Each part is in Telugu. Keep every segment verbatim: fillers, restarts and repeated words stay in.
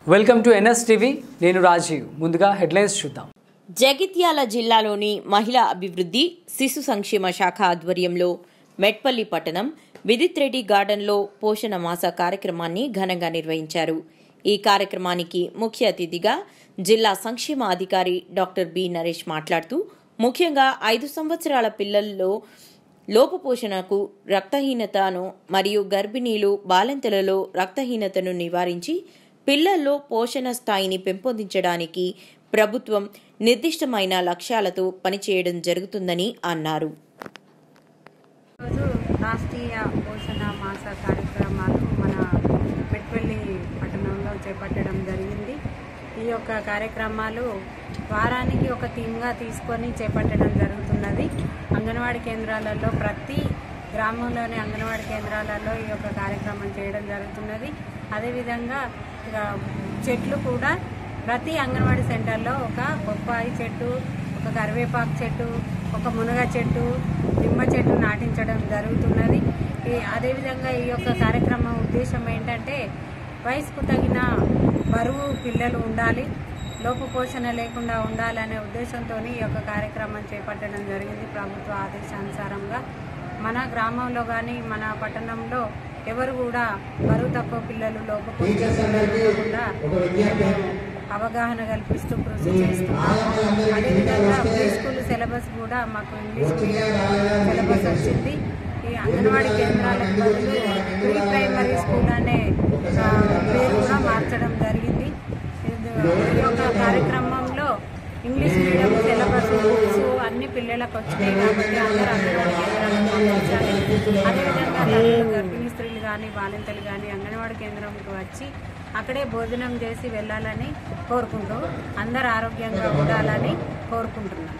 Welcome to NS TV. నేను రాజీవ్. ముందుగా హెడ్లైన్స్ చూద్దాం. జగిత్యాల జిల్లాలోని మహిళా అభివృద్ధి శిశు సంక్షేమ శాఖ ఆధ్వర్యంలో మెట్పల్లి పట్టణం విదిత్ రెడ్డి గార్డెన్లో పోషణ మాస కార్యక్రమాన్ని ఘనంగా నిర్వహించారు. ఈ కార్యక్రమానికి ముఖ్య అతిథిగా జిల్లా సంక్షేమ అధికారి డాక్టర్ బి నరేష్ మాట్లాడుతూ, ముఖ్యంగా ఐదు సంవత్సరాల పిల్లల్లో లోపపోషణకు, రక్తహీనతను మరియు గర్భిణీలు, బాలింతలలో రక్తహీనతను నివారించి పిల్లల్లో పోషణ స్థాయిని పెంపొందించడానికి ప్రభుత్వం నిర్దిష్టమైన లక్ష్యాలతో పనిచేయడం జరుగుతుందని అన్నారు. రాష్ట్రీయ పోషణ మాస కార్యక్రమాలు మన మెట్పల్లి పట్టణంలో చేపట్టడం జరిగింది. ఈ యొక్క కార్యక్రమాలు వారానికి ఒక థీమ్గా తీసుకొని చేపట్టడం జరుగుతున్నది. అంగన్వాడీ కేంద్రాలలో ప్రతి గ్రామంలోని అంగన్వాడీ కేంద్రాలలో ఈ యొక్క కార్యక్రమం చేయడం జరుగుతున్నది. అదేవిధంగా చెట్లు కూడా ప్రతి అంగన్వాడీ సెంటర్లో ఒక బొప్పాయి చెట్టు, ఒక కరివేపాకు చెట్టు, ఒక మునగ చెట్టు, నిమ్మ చెట్టు నాటించడం జరుగుతున్నది. ఈ అదేవిధంగా ఈ యొక్క కార్యక్రమం ఉద్దేశం ఏంటంటే, వయసుకు తగిన బరువు పిల్లలు ఉండాలి, లోపపోషణ లేకుండా ఉండాలనే ఉద్దేశంతో ఈ యొక్క కార్యక్రమం చేపట్టడం జరిగింది. ప్రభుత్వ ఆదేశానుసారంగా మన గ్రామంలో కానీ మన పట్టణంలో ఎవరు కూడా బరువు తక్కువ పిల్లలు, లోపపోషణ లేకుండా అవగాహన కల్పిస్తూ కృషి చేస్తున్నాము. అదేవిధంగా ప్రీ స్కూల్ సిలబస్ కూడా మాకు ఇంగ్లీష్ మీడియం సిలబస్ వచ్చింది. ఈ అంగన్వాడీ కేంద్రాలకు బదులు ప్రీ ప్రైమరీ స్కూల్ అనే పేరు కూడా మార్చడం జరిగింది. ఈ యొక్క కార్యక్రమంలో ఇంగ్లీష్ మీడియం సిలబస్ బుక్స్ అన్ని పిల్లలకు వచ్చినాయి కాబట్టి అందరూ అంగన్వాడీ కేంద్రాలకు పంపించాలి. అదేవిధంగా గర్భిణీ స్త్రీలు కానీ బాలింతలు కానీ అంగన్వాడీ కేంద్రంకి వచ్చి అక్కడే భోజనం చేసి వెళ్ళాలని కోరుకుంటూ అందరూ ఆరోగ్యంగా ఉండాలని కోరుకుంటున్నాను.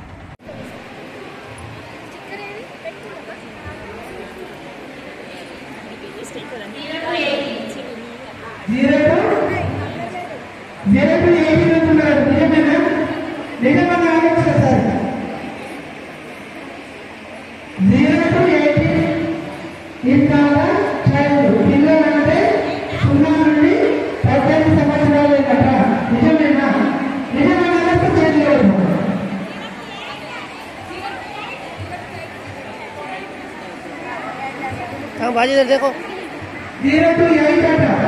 बाजी इधर देखो. Zero two eight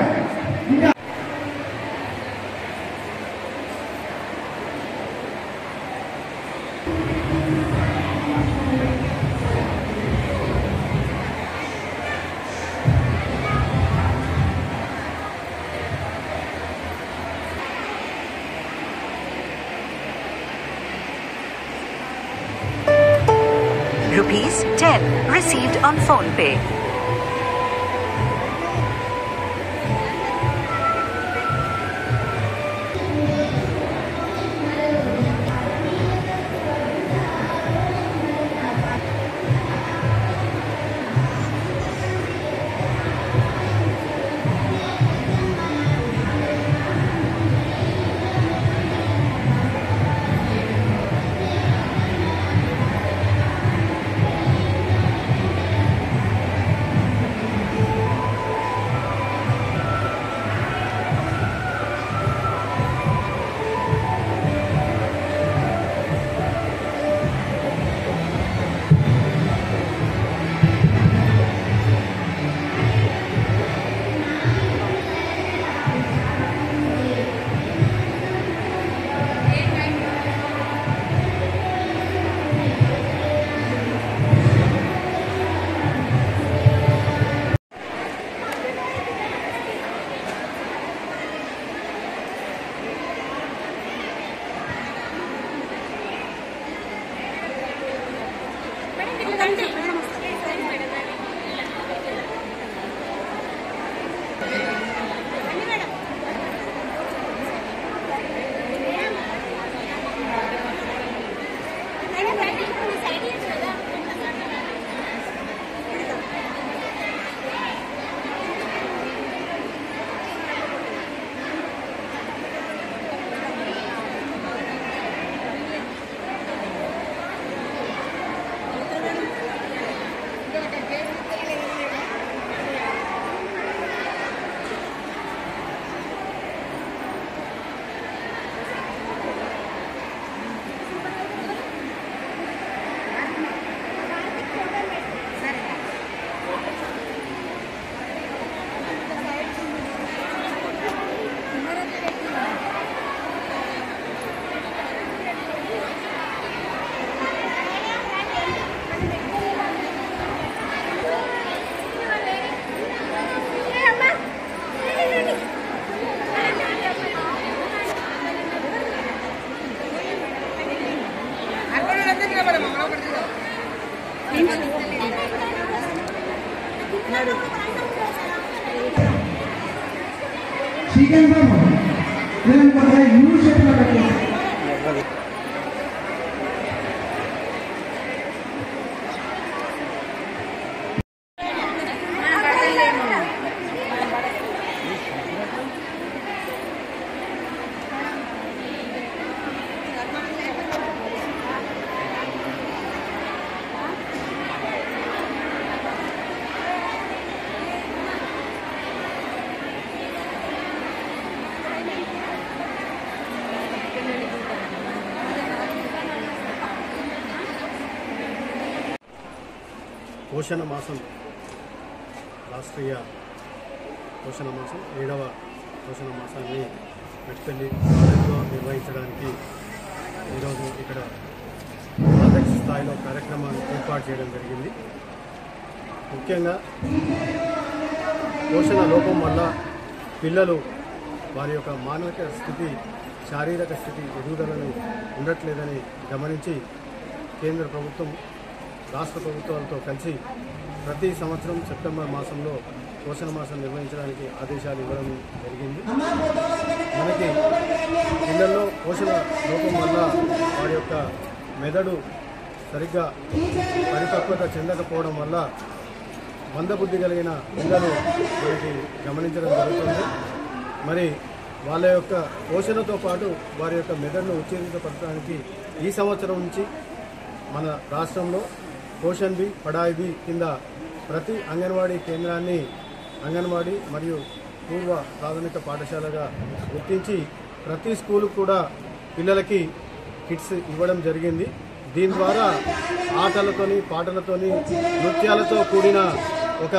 Rupees ten received on PhonePe. Chicken use చేస్తున్నారు. పోషణ మాసం రాష్ట్రీయ పోషణ మాసం ఏడవ పోషణ మాసాన్ని మెట్పల్లి కాలేజీలో నిర్వహించడానికి ఈరోజు ఇక్కడ ప్రాజెక్ట్ స్థాయిలో కార్యక్రమాన్ని ఏర్పాటు చేయడం జరిగింది. ముఖ్యంగా పోషణ లోపం వల్ల పిల్లలు వారి యొక్క మానసిక స్థితి, శారీరక స్థితి ఎదుగుదలను ఉండట్లేదని గమనించి కేంద్ర ప్రభుత్వం రాష్ట్ర ప్రభుత్వాలతో కలిసి ప్రతి సంవత్సరం సెప్టెంబర్ మాసంలో పోషణ మాసం నిర్వహించడానికి ఆదేశాలు ఇవ్వడం జరిగింది. మనకి పిల్లల్లో పోషణ లోపం వల్ల వారి యొక్క మెదడు సరిగ్గా పరిపక్వత చెందకపోవడం వల్ల మందబుద్ధి కలిగిన పిల్లలు మనకి గమనించడం జరుగుతుంది. మరి వాళ్ళ యొక్క పోషణతో పాటు వారి యొక్క మెదడును ఉత్తేజితపరచడానికి ఈ సంవత్సరం నుంచి మన రాష్ట్రంలో పోషణ్ బి పడాయి బి కింద ప్రతి అంగన్వాడీ కేంద్రాన్ని అంగన్వాడీ మరియు పూర్వ ప్రాథమిక పాఠశాలగా గుర్తించి ప్రతి స్కూలు కూడా పిల్లలకి కిట్స్ ఇవ్వడం జరిగింది. దీని ద్వారా ఆటలతోని, పాటలతోని, నృత్యాలతో కూడిన ఒక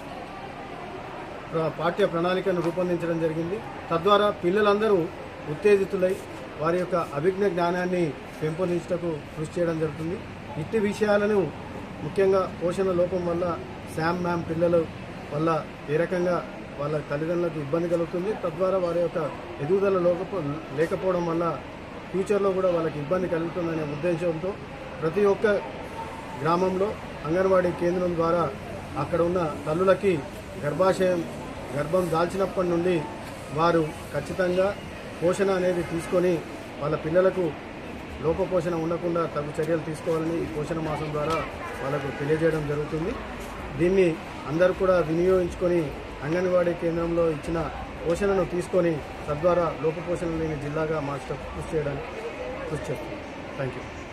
పాఠ్య ప్రణాళికను రూపొందించడం జరిగింది. తద్వారా పిల్లలందరూ ఉత్తేజితులై వారి యొక్క అభిజ్ఞ జ్ఞానాన్ని పెంపొందించటకు కృషి చేయడం జరుగుతుంది. ఇట్టి విషయాలను ముఖ్యంగా పోషణ లోపం వల్ల శామ్ మ్యామ్ పిల్లల వల్ల ఏ రకంగా వాళ్ళ తల్లిదండ్రులకు ఇబ్బంది కలుగుతుంది, తద్వారా వారి యొక్క ఎదుగుదల లోకపో లేకపోవడం వల్ల ఫ్యూచర్లో కూడా వాళ్ళకి ఇబ్బంది కలుగుతుందనే ఉద్దేశంతో ప్రతి ఒక్క గ్రామంలో అంగన్వాడీ కేంద్రం ద్వారా అక్కడ ఉన్న తల్లులకి గర్భాశయం గర్భం దాల్చినప్పటి నుండి వారు ఖచ్చితంగా పోషణ అనేది తీసుకొని వాళ్ళ పిల్లలకు లోపపోషణ ఉండకుండా తగు చర్యలు తీసుకోవాలని ఈ పోషణ మాసం ద్వారా వాళ్ళకు తెలియజేయడం జరుగుతుంది. దీన్ని అందరూ కూడా వినియోగించుకొని అంగన్వాడీ కేంద్రంలో ఇచ్చిన పోషణను తీసుకొని తద్వారా లోపపోషణ లేని జిల్లాగా మార్చడం కృషి చేయడానికి కృషి చేస్తాం. Thank you.